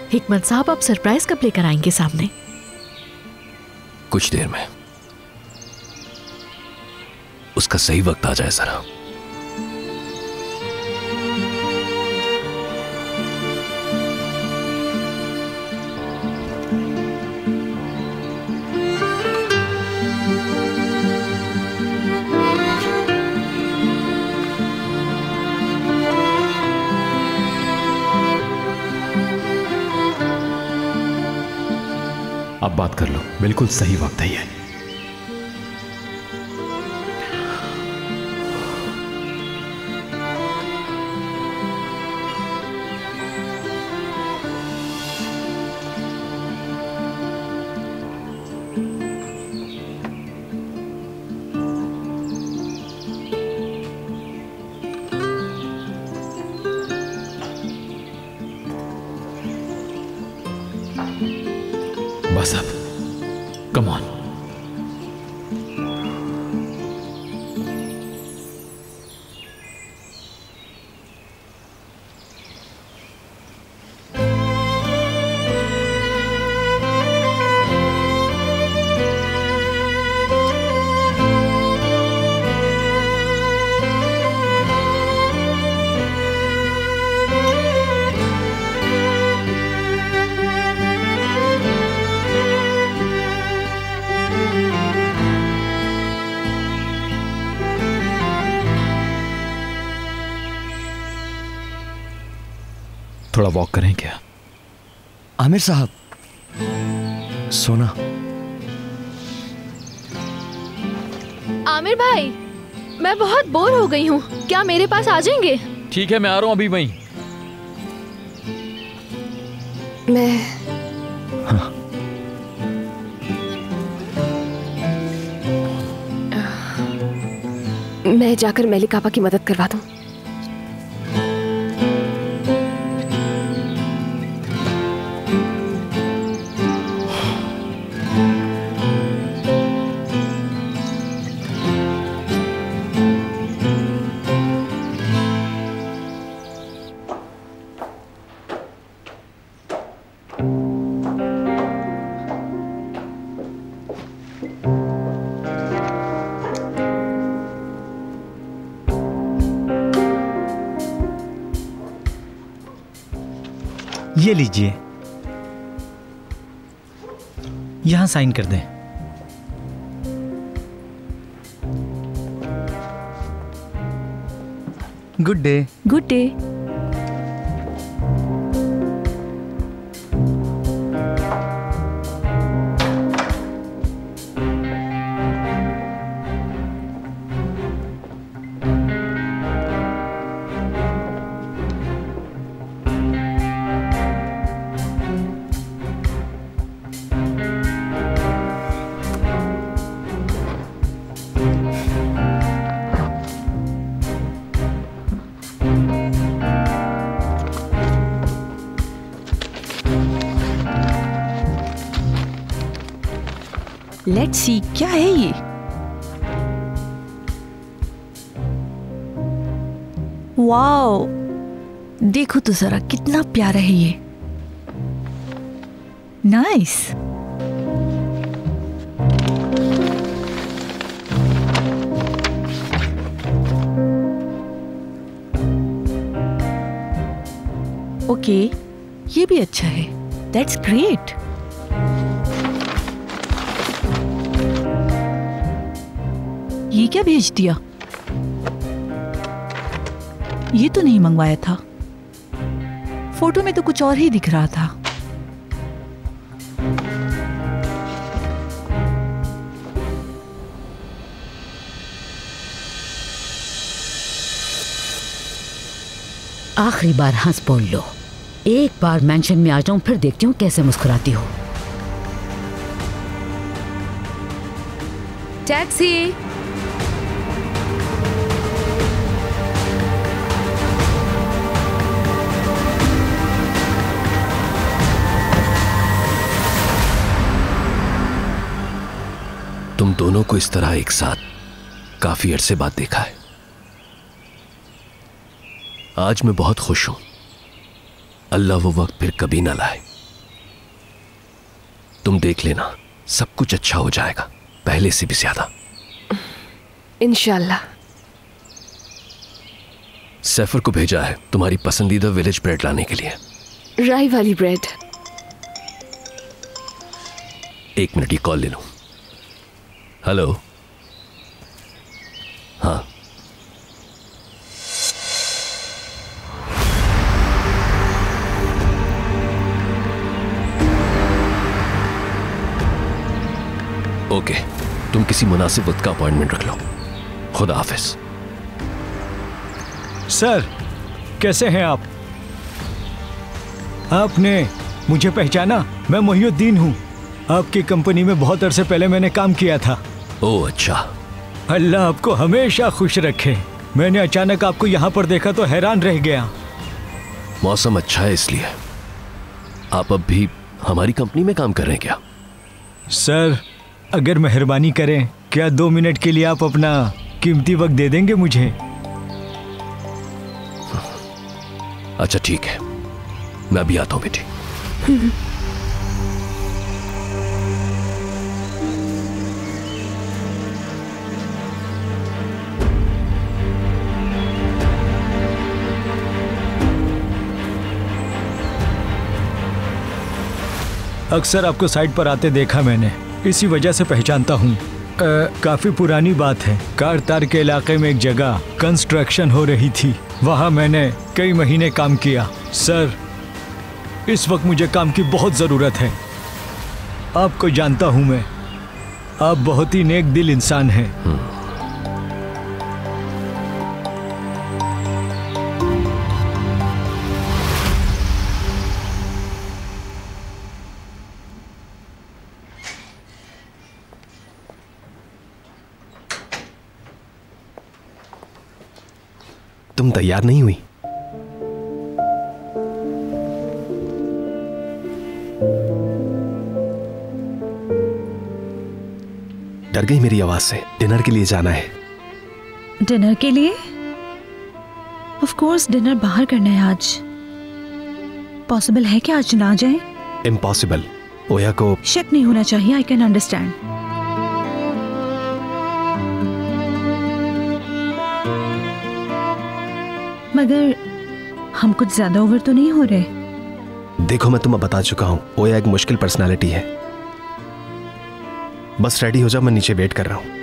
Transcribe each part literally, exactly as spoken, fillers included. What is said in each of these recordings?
हिकमत साहब, आप सरप्राइज कब लेकर आएंगे सामने? कुछ देर में। उसका सही वक्त आ जाए जरा। अब बात कर लो, बिल्कुल सही वक्त है ये। बस अब, कम ऑन। थोड़ा वॉक करें क्या? आमिर साहब, सोना। आमिर भाई, मैं बहुत बोर हो गई हूँ, क्या मेरे पास आ जाएंगे? ठीक है, मैं आ रहा हूँ अभी वहीं। मैं हाँ। मैं जाकर मेलिकापा की मदद करवा दूं। ये लीजिए, यहां साइन कर दें। Good day. Good day. Let's see, क्या है ये? वाओ, देखो तो जरा कितना प्यारा है ये। नाइस। ओके, ये भी अच्छा है। That's great. ये क्या भेज दिया? ये तो नहीं मंगवाया था, फोटो में तो कुछ और ही दिख रहा था। आखिरी बार हंस बोल लो। एक बार मेंशन में आ जाऊं, फिर देखती हूँ कैसे मुस्कुराती हो। टैक्सी। तुम दोनों को इस तरह एक साथ काफी अरसे बाद देखा है। आज मैं बहुत खुश हूं। अल्लाह वो वक्त फिर कभी ना लाए तुम देख लेना, सब कुछ अच्छा हो जाएगा, पहले से भी ज्यादा। इंशाल्लाह। सैफर को भेजा है तुम्हारी पसंदीदा विलेज ब्रेड लाने के लिए। राई वाली ब्रेड। एक मिनट, ये कॉल ले लूं। हेलो। हाँ, ओके, तुम किसी मुनासिब वक्त का अपॉइंटमेंट रख लो। खुदा हाफिज। सर, कैसे हैं आप? आपने मुझे पहचाना? मैं मोहिउद्दीन हूँ। आपकी कंपनी में बहुत अरसे पहले मैंने काम किया था। ओह अच्छा। अल्लाह आपको हमेशा खुश रखे। मैंने अचानक आपको यहाँ पर देखा तो हैरान रह गया। मौसम अच्छा है इसलिए। आप अब भी हमारी कंपनी में काम कर रहे हैं क्या? सर, अगर मेहरबानी करें, क्या दो मिनट के लिए आप अपना कीमती वक्त दे देंगे मुझे? अच्छा ठीक है, मैं अभी आता हूँ बेटी। अक्सर आपको साइट पर आते देखा मैंने, इसी वजह से पहचानता हूँ। काफी पुरानी बात है, कारतार के इलाके में एक जगह कंस्ट्रक्शन हो रही थी, वहाँ मैंने कई महीने काम किया। सर, इस वक्त मुझे काम की बहुत ज़रूरत है। आपको जानता हूँ मैं, आप बहुत ही नेक दिल इंसान हैं। तुम तैयार नहीं हुई? डर गई मेरी आवाज से? डिनर के लिए जाना है। डिनर के लिए? ऑफ कोर्स, डिनर बाहर करना है आज। पॉसिबल है कि आज ना जाए? इम्पॉसिबल। ओया को शक नहीं होना चाहिए। I can understand. मगर हम कुछ ज्यादा ओवर तो नहीं हो रहे? देखो, मैं तुम्हें बता चुका हूं, ओया एक मुश्किल पर्सनालिटी है। बस रेडी हो जाओ, मैं नीचे वेट कर रहा हूं।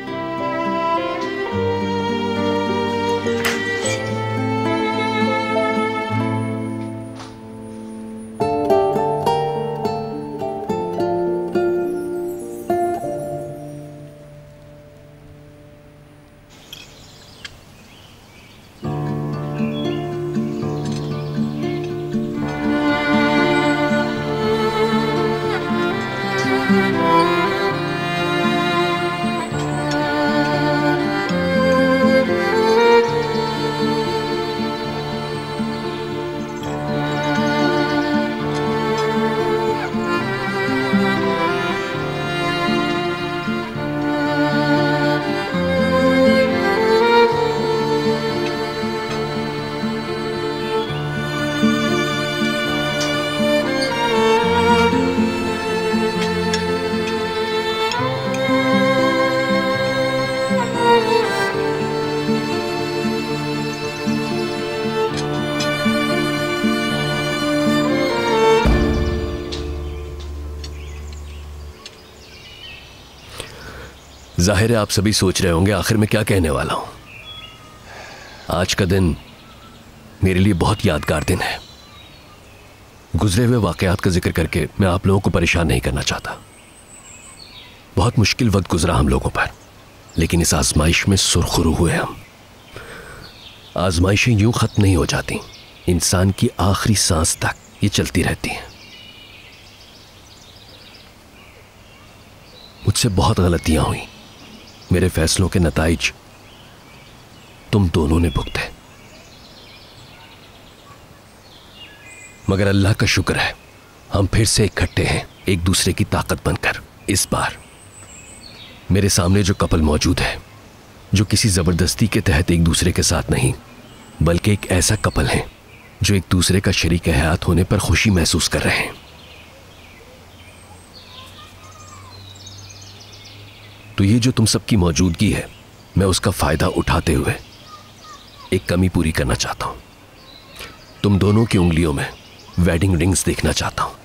जाहिर है आप सभी सोच रहे होंगे आखिर मैं क्या कहने वाला हूं। आज का दिन मेरे लिए बहुत यादगार दिन है। गुजरे हुए वाकयात का जिक्र करके मैं आप लोगों को परेशान नहीं करना चाहता। बहुत मुश्किल वक्त गुजरा हम लोगों पर, लेकिन इस आजमाइश में सुरखरू हुए हम। आजमाइशें यूं खत्म नहीं हो जाती, इंसान की आखिरी सांस तक ये चलती रहती हैं। मुझसे बहुत गलतियां हुई, मेरे फैसलों के नताइज तुम दोनों ने भुगते, मगर अल्लाह का शुक्र है हम फिर से इकट्ठे हैं, एक दूसरे की ताकत बनकर। इस बार मेरे सामने जो कपल मौजूद है, जो किसी जबरदस्ती के तहत एक दूसरे के साथ नहीं, बल्कि एक ऐसा कपल है जो एक दूसरे का शरीक हयात होने पर खुशी महसूस कर रहे हैं। तो ये जो तुम सबकी मौजूदगी है, मैं उसका फायदा उठाते हुए एक कमी पूरी करना चाहता हूं। तुम दोनों की उंगलियों में वेडिंग रिंग्स देखना चाहता हूं।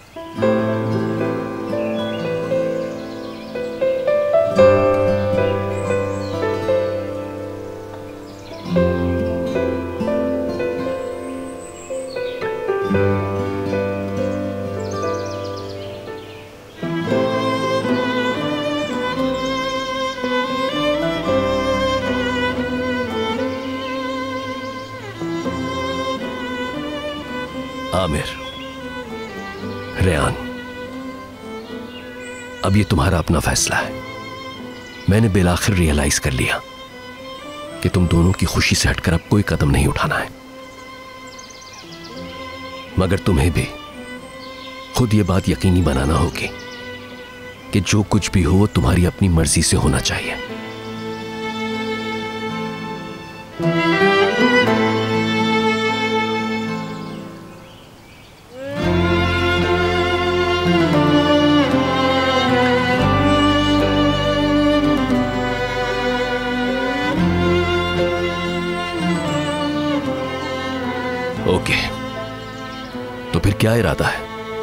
आमिर, रेयान, अब ये तुम्हारा अपना फैसला है। मैंने बिलाखिर रियलाइज कर लिया कि तुम दोनों की खुशी से हटकर अब कोई कदम नहीं उठाना है, मगर तुम्हें भी खुद ये बात यकीनी बनाना होगी कि जो कुछ भी हो वो तुम्हारी अपनी मर्जी से होना चाहिए। ओके, तो फिर क्या इरादा है?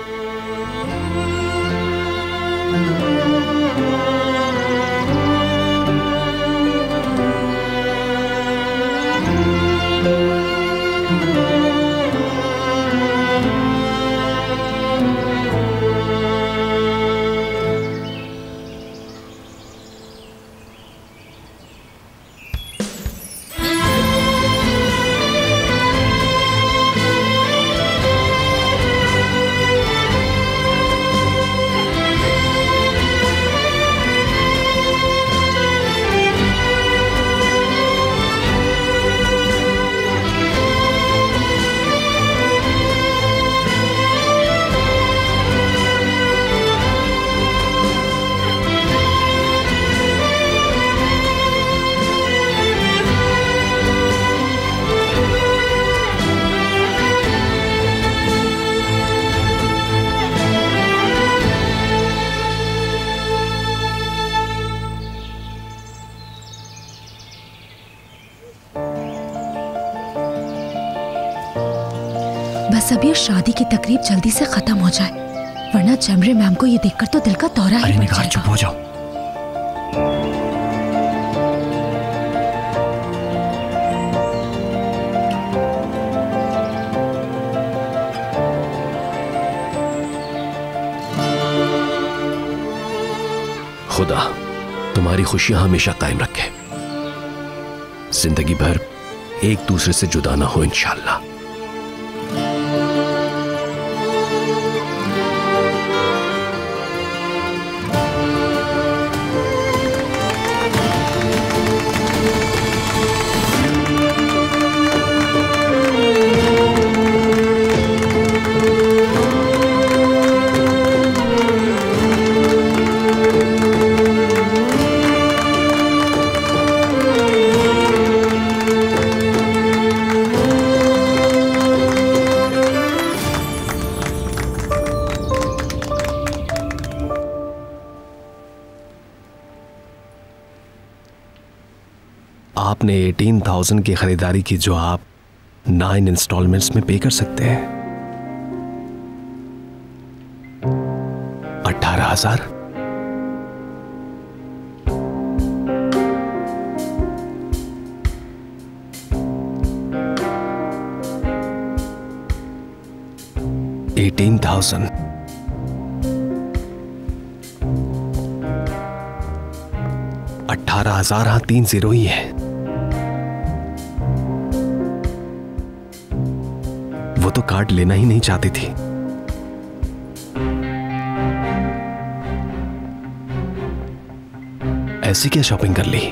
बस अब ये शादी की तकरीब जल्दी से खत्म हो जाए, वरना जमरे मैम को ये देखकर तो दिल का दौरा ही पड़ जाएगा। चुप हो जाओ। खुदा तुम्हारी खुशियां हमेशा कायम रखे, जिंदगी भर एक दूसरे से जुदा ना हो इंशाअल्लाह। आपने अठारह हज़ार की खरीदारी की जो आप नाइन इंस्टॉलमेंट्स में पे कर सकते हैं। अठारह हजार एटीन थाउजेंड अठारह हजार हाँ तीन जीरो ही है। वो तो कार्ड लेना ही नहीं चाहती थी। ऐसी क्या शॉपिंग कर ली?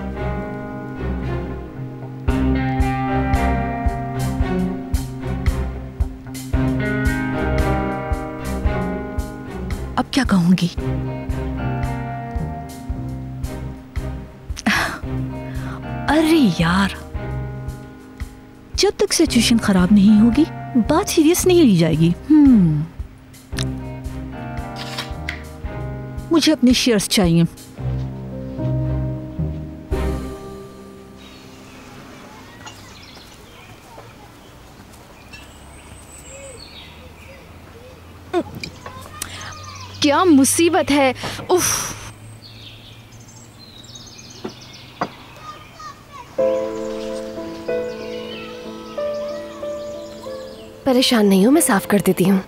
अब क्या कहूंगी? अरे यार, जब तक सिचुएशन खराब नहीं होगी बात सीरियस नहीं ली जाएगी। हम्म मुझे अपने शेयर्स चाहिए। क्या मुसीबत है। उफ। परेशान नहीं हूं, मैं साफ कर देती हूँ।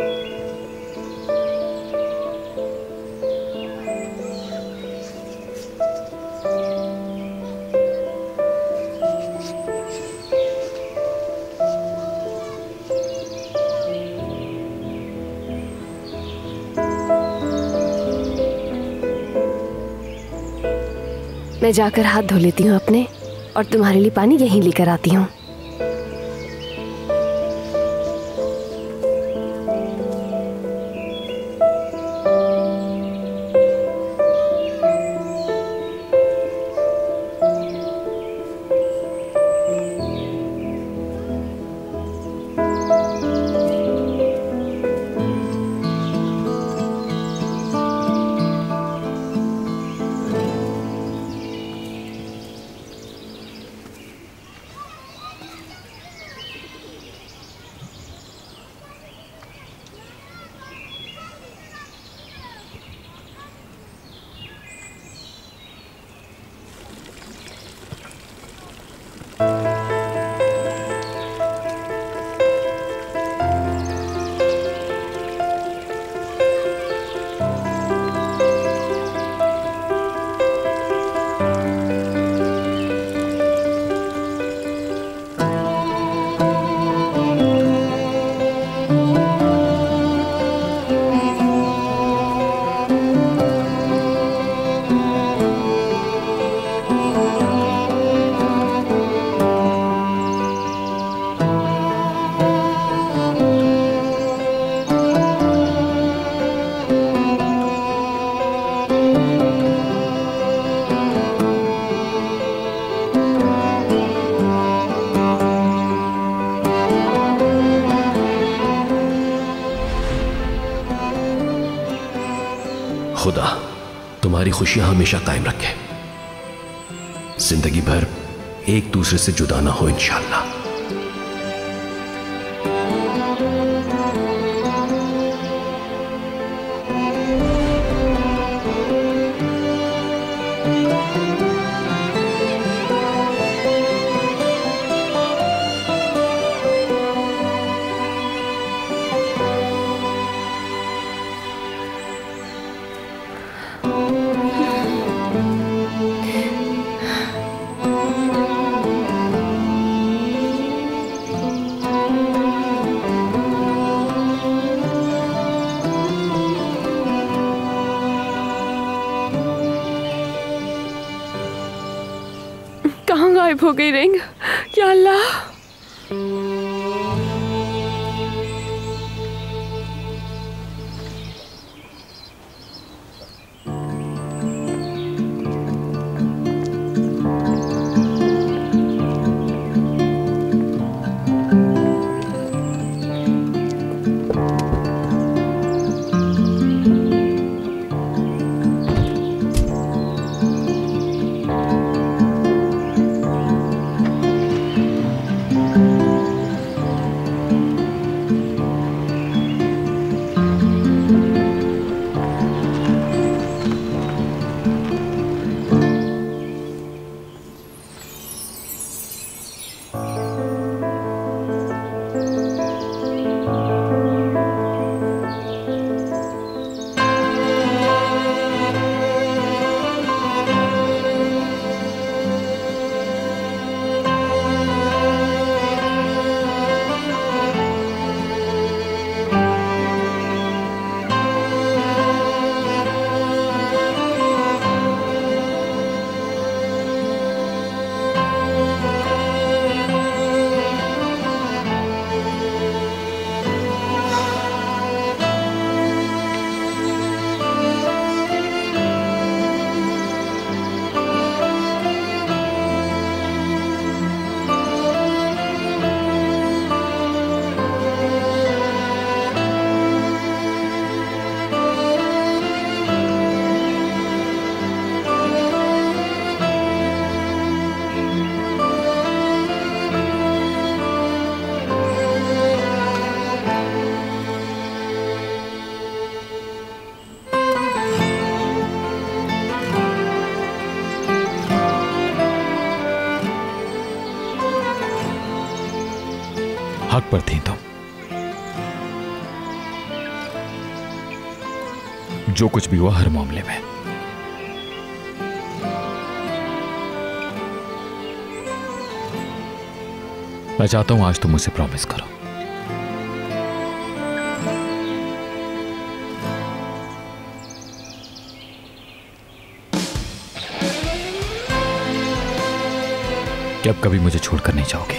मैं जाकर हाथ धो लेती हूँ अपने, और तुम्हारे लिए पानी यहीं लेकर आती हूँ। खुदा तुम्हारी खुशियां हमेशा कायम रखे, जिंदगी भर एक दूसरे से जुदा ना हो इंशाअल्लाह। कहाँ गायब हो गई रिंग? या अल्लाह। पर थी तुम। जो कुछ भी हुआ हर मामले में, मैं चाहता हूं आज तुम मुझसे प्रॉमिस करो। कि अब कभी मुझे छोड़कर नहीं जाओगे।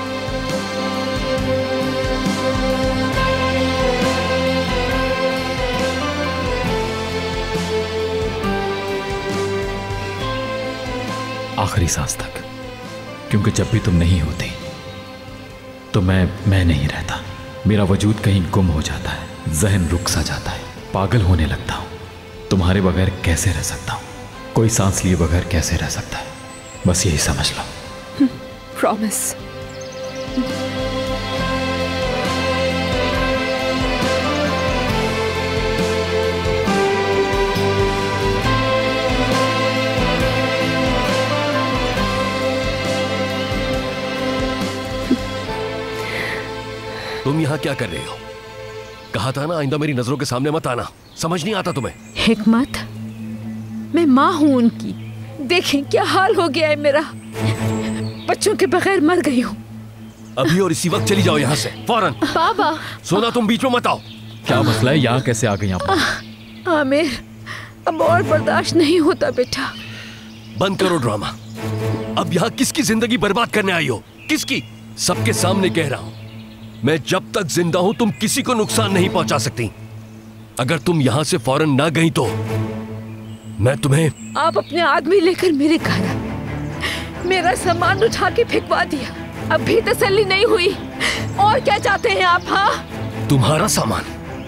आखिरी सांस तक, क्योंकि जब भी तुम नहीं होती तो मैं मैं नहीं रहता। मेरा वजूद कहीं गुम हो जाता है, जहन रुक सा जाता है, पागल होने लगता हूं। तुम्हारे बगैर कैसे रह सकता हूं? कोई सांस लिए बगैर कैसे रह सकता है? बस यही समझ लो। प्रॉमिस। तुम यहां क्या कर रही हो? कहा था ना आइंदा मेरी नजरों के सामने मत आना। समझ नहीं आता तुम्हें? हिकमत, मैं माँ हूं उनकी। देखें क्या हाल हो गया है मेरा। बच्चों के बगैर मर गई हूँ। अभी और इसी वक्त चली जाओ यहाँ से फौरन। बाबा। सोना तुम बीच में मत आओ। क्या मसला है? यहाँ कैसे आ गई आप? आमिर, अब और बर्दाश्त नहीं होता बेटा। बंद करो ड्रामा। अब यहाँ किसकी जिंदगी बर्बाद करने आई हो? किसकी? सबके सामने कह रहा हूं, मैं जब तक जिंदा हूं तुम किसी को नुकसान नहीं पहुंचा सकती। अगर तुम यहां से फौरन ना गई तो मैं तुम्हें। आप अपने आदमी लेकर मेरे घर आए, मेरा सामान उठा के फेंकवा दिया, अब भी तसल्ली नहीं हुई। और क्या चाहते हैं आप? हाँ, तुम्हारा सामान।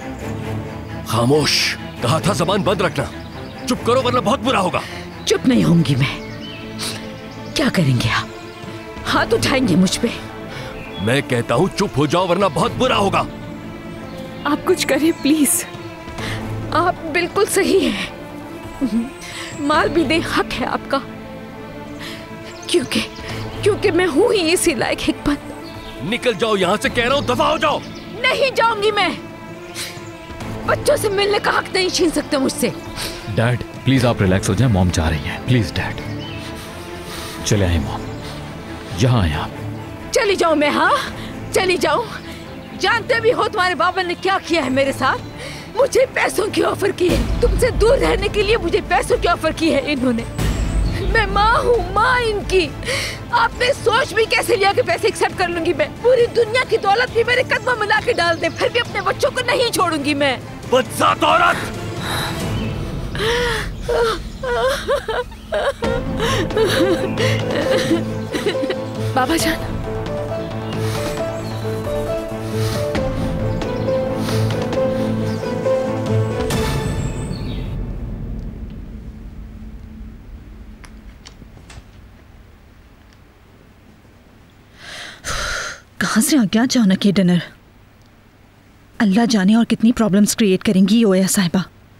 खामोश, कहा था जबान बंद रखना। चुप करो वरना बहुत बुरा होगा। चुप नहीं होंगी मैं। क्या करेंगे आप? हाथ उठाएंगे मुझ पे? मैं कहता हूं चुप हो जाओ वरना बहुत बुरा होगा। आप कुछ करें प्लीज। आप बिल्कुल सही हैं। मार भी दे, हक है आपका। क्योंकि क्योंकि मैं हूं ही इसी लायक। हिकमत, निकल जाओ यहां से, कह रहा हूं, दफा हो जाओ। नहीं जाऊंगी मैं। बच्चों से मिलने का हक नहीं छीन सकते मुझसे। डैड प्लीज आप रिलैक्स हो जाएं, मॉम चाह रही हैं। Please dad. चले आए मॉम, यहाँ आए आप। चली जाऊं मैं? हाँ, चली जाऊं? जानते भी हो तुम्हारे बाबा ने क्या किया है मेरे साथ? मुझे पैसों की ऑफर की है। तुमसे दूर रहने के लिए मुझे पैसों की ऑफर की है इन्होंने। मैं माँ हूँ, माँ इनकी। आपने सोच भी कैसे लिया कि पैसे एक्सेप्ट कर लूंगी मैं? पूरी दुनिया की दौलत भी मेरे कदमों में ला के डाल दे, फिर भी अपने बच्चों को नहीं छोड़ूंगी मैं। बदज़ात औरत! बाबा जान, कहाँ से आ गया अचानक ये डिनर? अल्लाह जाने और कितनी प्रॉब्लम्स क्रिएट करेंगी ये ओया साहिबा।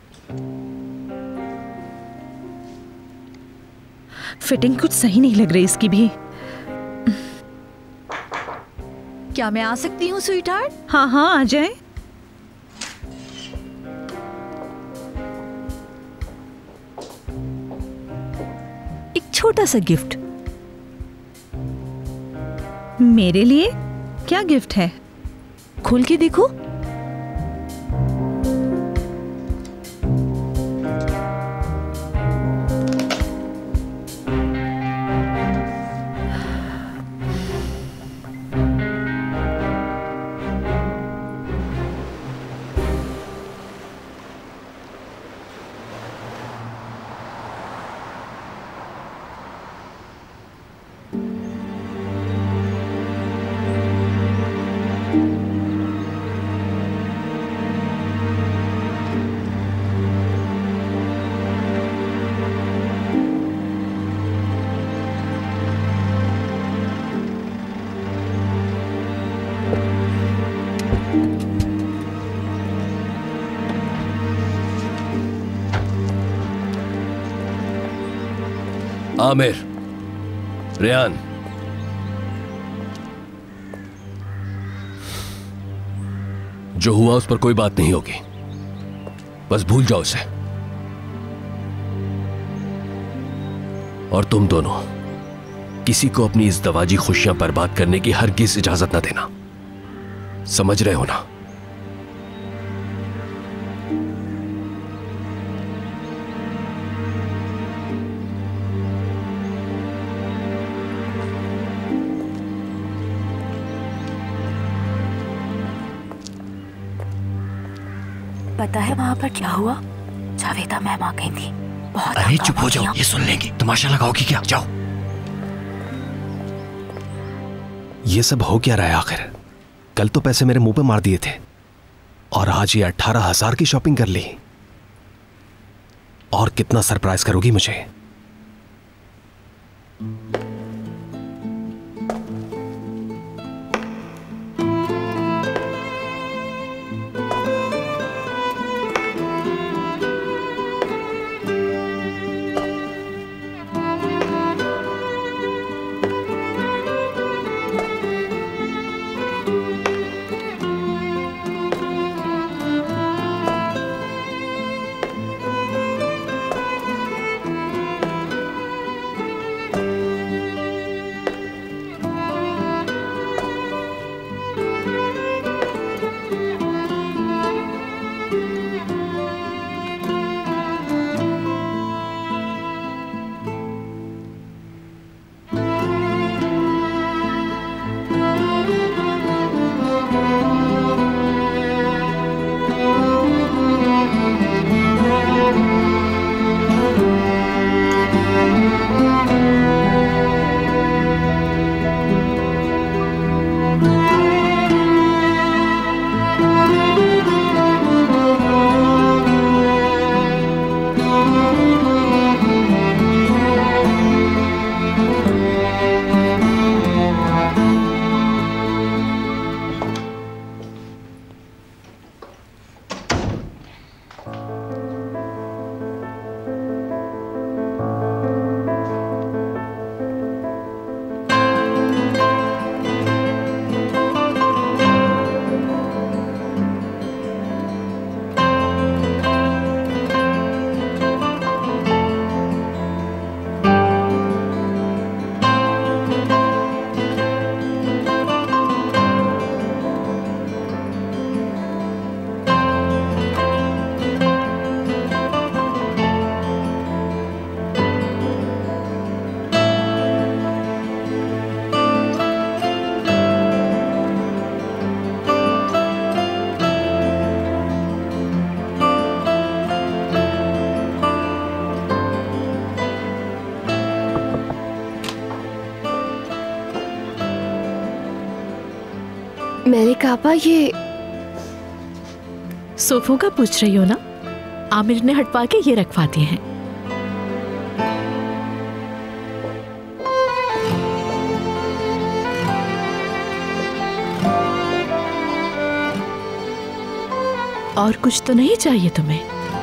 फिटिंग कुछ सही नहीं लग रही इसकी भी। क्या मैं आ सकती हूँ स्वीटहार्ट? हाँ हाँ आ जाए। एक छोटा सा गिफ्ट मेरे लिए? क्या गिफ्ट है? खोल के देखो। आमिर, रेयान, जो हुआ उस पर कोई बात नहीं होगी, बस भूल जाओ उसे। और तुम दोनों किसी को अपनी इस दवाजी खुशियां बर्बाद करने की हरगिज इजाजत ना देना, समझ रहे हो ना? पता है वहाँ पर क्या हुआ? जावेदा मैम आ गई थी। बहुत अरे चुप हो जाओ, ये सुन लेंगी। तमाशा लगाओगी क्या? जाओ। ये सब हो क्या रहा है आखिर? कल तो पैसे मेरे मुंह पे मार दिए थे और आज ये अट्ठारह हजार की शॉपिंग कर ली। और कितना सरप्राइज करोगी मुझे? मैंने कहा ये सोफों का पूछ रही हो ना? आमिर ने हटवा के ये रखवा दिए हैं। और कुछ तो नहीं चाहिए तुम्हें?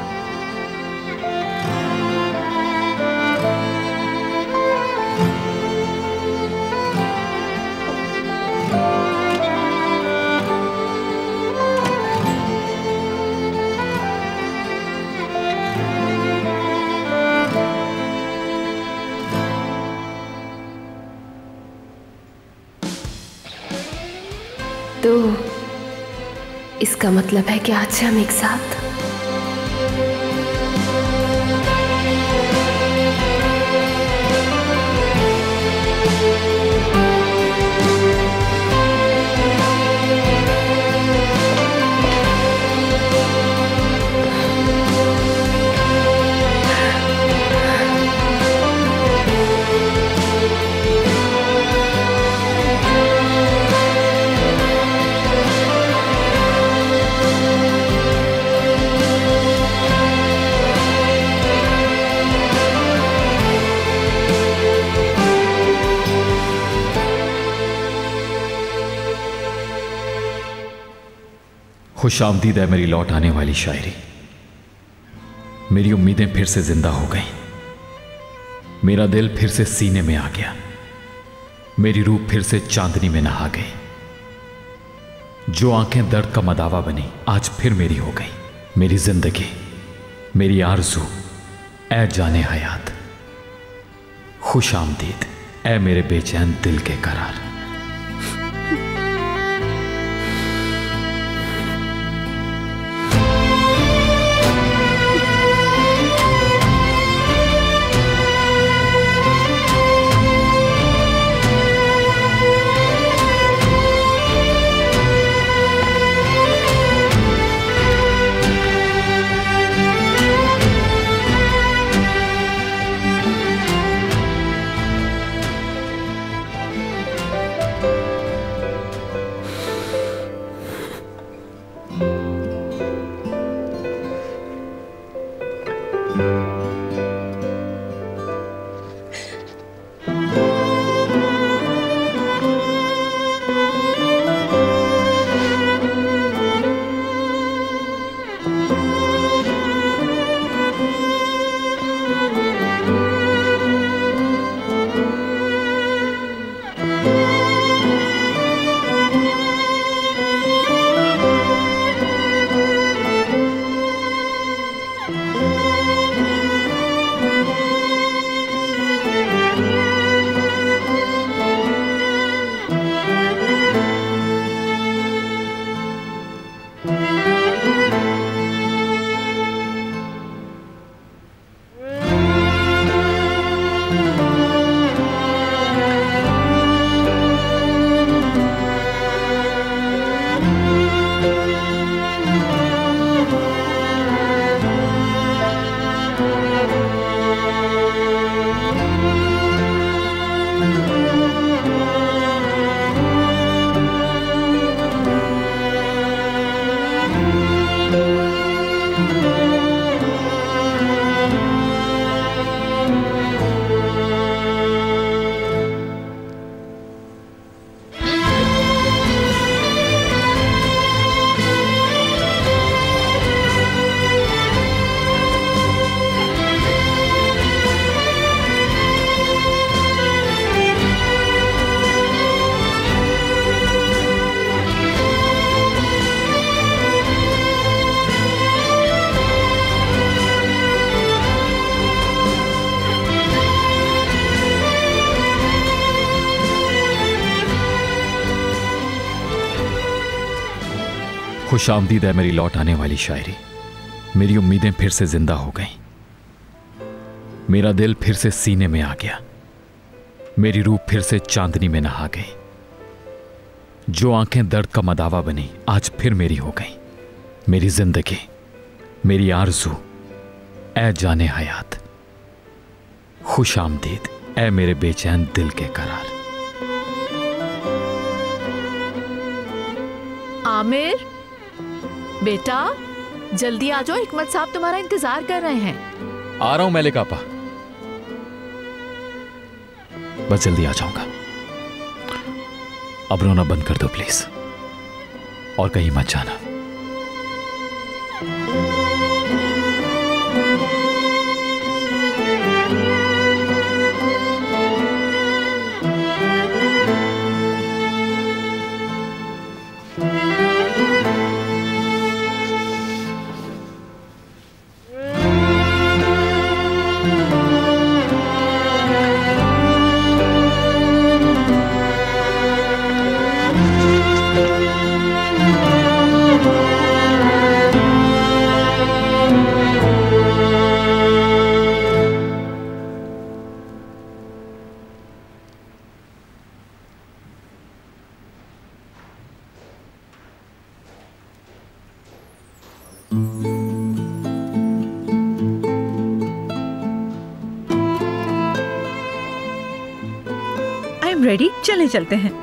तो इसका मतलब है कि आज से हम एक साथ। खुश आमदीद है मेरी लौट आने वाली शायरी। मेरी उम्मीदें फिर से जिंदा हो गई, मेरा दिल फिर से सीने में आ गया, मेरी रूह फिर से चांदनी में नहा गई। जो आंखें दर्द का मदावा बनी आज फिर मेरी हो गई। मेरी जिंदगी, मेरी आरज़ू, ऐ जाने हयात, खुश आमदीद, ऐ मेरे बेचैन दिल के करार। खुश आमदीद है मेरी लौट आने वाली शायरी। मेरी उम्मीदें फिर से जिंदा हो गईं। मेरा दिल फिर से सीने में आ गया। मेरी रूह फिर से चांदनी में नहा गई। जो आंखें दर्द का मदावा बनी आज फिर मेरी हो गई। मेरी जिंदगी, मेरी आरज़ू, ऐ जाने हयात, खुश आमदीद, ऐ मेरे बेचैन दिल के करार। आमिर बेटा, जल्दी आ जाओ, हिकमत साहब तुम्हारा इंतजार कर रहे हैं। आ रहा हूं मलिक आपा, बस जल्दी आ जाऊंगा। अब रोना बंद कर दो प्लीज, और कहीं मत जाना। रेडी, चले चलते हैं।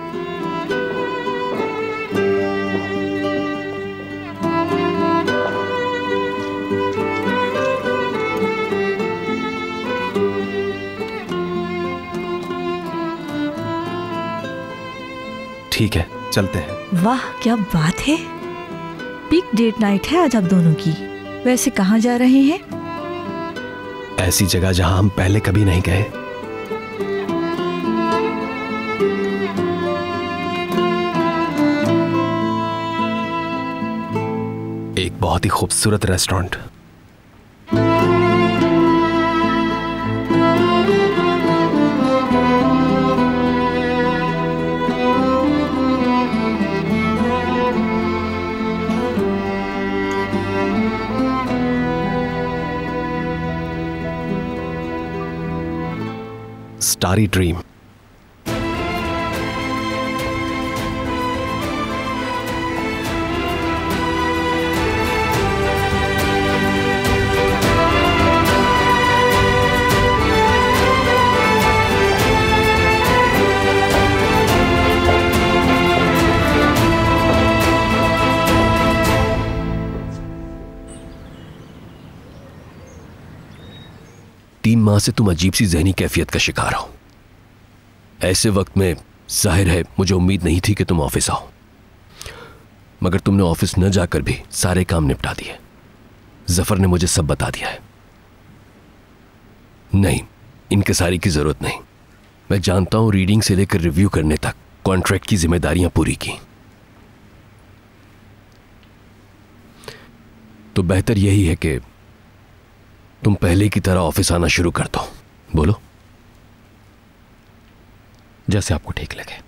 ठीक है, चलते हैं। वाह क्या बात है, बिग डेट नाइट है आज आप दोनों की। वैसे कहाँ जा रहे हैं? ऐसी जगह जहां हम पहले कभी नहीं गए। एक बहुत ही खूबसूरत रेस्टोरेंट। Starry dream. तीन माह से तुम अजीब सी जहनी कैफियत का शिकार हो। ऐसे वक्त में जाहिर है मुझे उम्मीद नहीं थी कि तुम ऑफिस आओ, मगर तुमने ऑफिस न जाकर भी सारे काम निपटा दिए। जफर ने मुझे सब बता दिया है। नहीं, इनकसारी की जरूरत नहीं। मैं जानता हूं रीडिंग से लेकर रिव्यू करने तक कॉन्ट्रैक्ट की जिम्मेदारियां पूरी की। तो बेहतर यही है कि तुम पहले की तरह ऑफिस आना शुरू कर दो। बोलो। जैसे आपको ठीक लगे।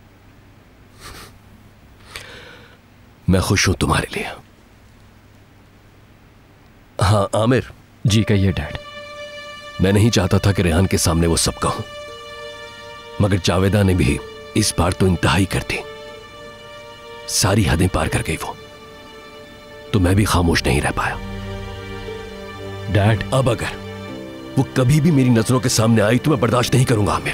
मैं खुश हूं तुम्हारे लिए। हाँ आमिर। जी कहिए डैड। मैं नहीं चाहता था कि रेहान के सामने वो सब कहूं, मगर जावेदा ने भी इस बार तो इंतहाई कर दी। सारी हदें पार कर गई वो, तो मैं भी खामोश नहीं रह पाया। डैड, अब अगर वो कभी भी मेरी नजरों के सामने आई तो मैं बर्दाश्त नहीं करूंगा आमिर।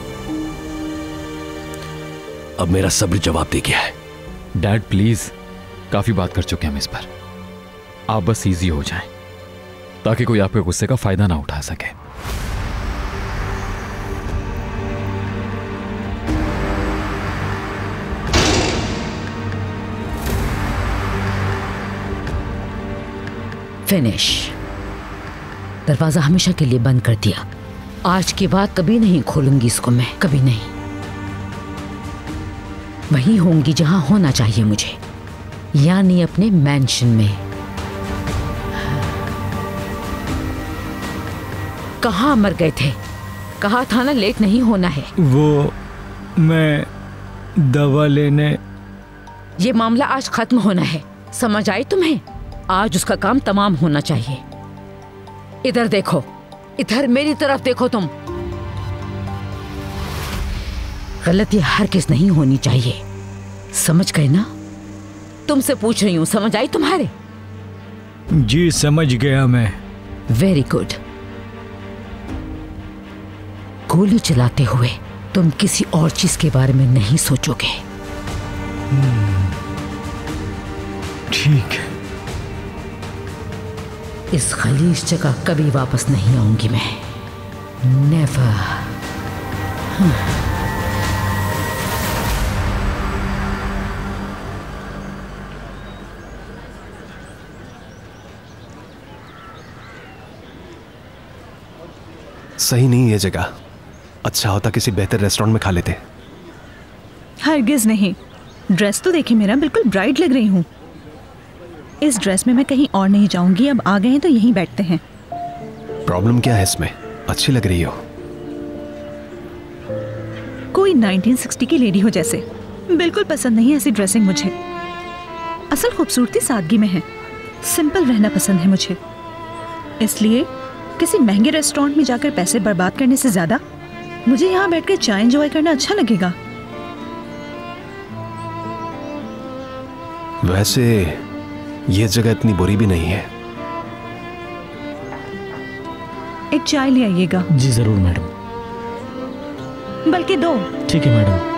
अब मेरा सब्र जवाब दे गया है। डैड प्लीज, काफी बात कर चुके हैं हम इस पर। आप बस इजी हो जाएं, ताकि कोई आपके गुस्से का फायदा ना उठा सके। फिनिश। दरवाजा हमेशा के लिए बंद कर दिया। आज के बाद कभी नहीं खोलूंगी इसको मैं, कभी नहीं। वहीं होंगी जहां होना चाहिए मुझे, यानी अपने मैंशन में। कहाँ मर गए थे? कहा था ना लेट नहीं होना है। वो मैं दवा लेने। ये मामला आज खत्म होना है, समझ आई तुम्हें? आज उसका काम तमाम होना चाहिए। इधर देखो, इधर मेरी तरफ देखो तुम। गलती हर किस नहीं होनी चाहिए, समझ गए ना? तुमसे पूछ रही हूं, समझ आई तुम्हारे? जी समझ गया मैं। Very good. गोली चलाते हुए तुम किसी और चीज के बारे में नहीं सोचोगे। ठीक है। इस खलीज जगह कभी वापस नहीं आऊंगी मैं। नेवर। सही नहीं ये जगह। अच्छा होता किसी बेहतर रेस्टोरेंट में खा लेते। हरगिज नहीं। ड्रेस तो देखिए मेरा, बिल्कुल ब्राइट लग रही हूँ। इस ड्रेस में मैं कहीं और नहीं जाऊंगी। अब आ गए हैं तो यहीं बैठते हैं। प्रॉब्लम क्या है इसमें? अच्छी लग रही हो। कोई नाइनटीन सिक्सटी की लेडी हो जैसे। बिल्कुल पसंद नहीं ऐसी ड्रेसिंग मुझे। असल खूबसूरती सादगी में है। सिंपल रहना पसंद है मुझे। इसलिए किसी महंगे रेस्टोरेंट में जाकर पैसे बर्बाद करने से ज्यादा मुझे यहाँ बैठकर चाय एंजॉय करना अच्छा लगेगा। वैसे ये जगह इतनी बुरी भी नहीं है। एक चाय ले आइएगा। जी जरूर मैडम। बल्कि दो। ठीक है मैडम।